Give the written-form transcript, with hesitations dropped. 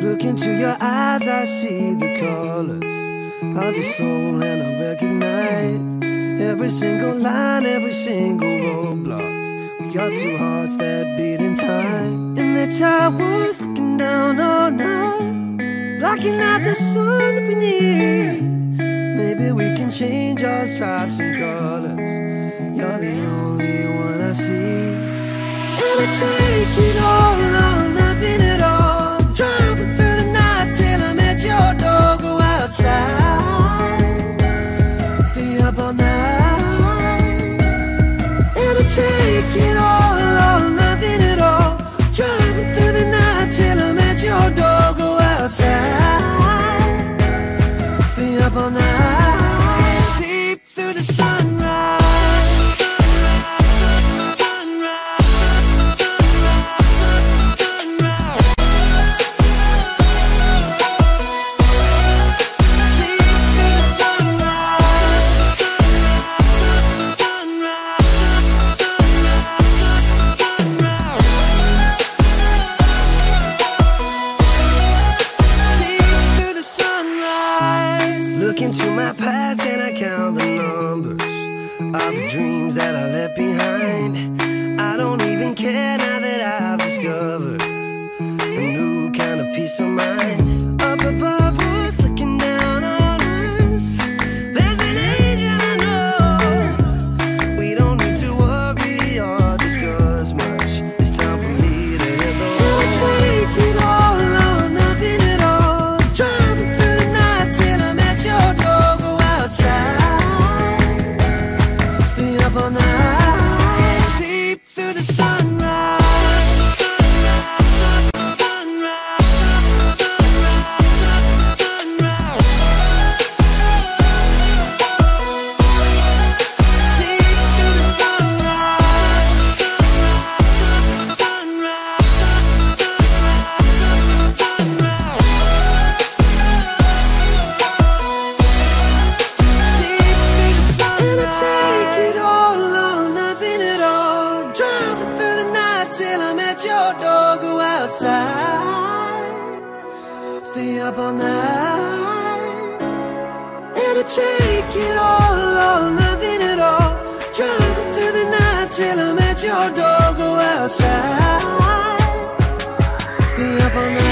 Look into your eyes, I see the colors of your soul, and I recognize every single line, every single roadblock. We are two hearts that beat in time, and the tide was looking down all night, blocking out the sun that we need. Maybe we can change our stripes and colors. You're the only one I see. And I take it all or nothing at all, driving through the night till I'm at your door. Go outside, stay up all night. And I take it all or nothing at all, driving through the night till I'm at your door. Go outside, stay up all night, sleep through the sunrise. Into my past and I count the numbers of the dreams that I left behind. I don't even care now that I've discovered a new kind of peace of mind. Up above us, looking down on us, there's an angel I know. We don't need to worry or discuss much. It's time for me to hit the road. I'll take it all or nothing at all, driving through the night till I'm at your door. Go outside, stay up all night, sleep through the sunrise. Take it all or nothing at all, driving through the night till I'm at your door. Go outside, stay up all night. And I take it all or nothing at all, driving through the night till I'm at your door. Go outside, stay up all night.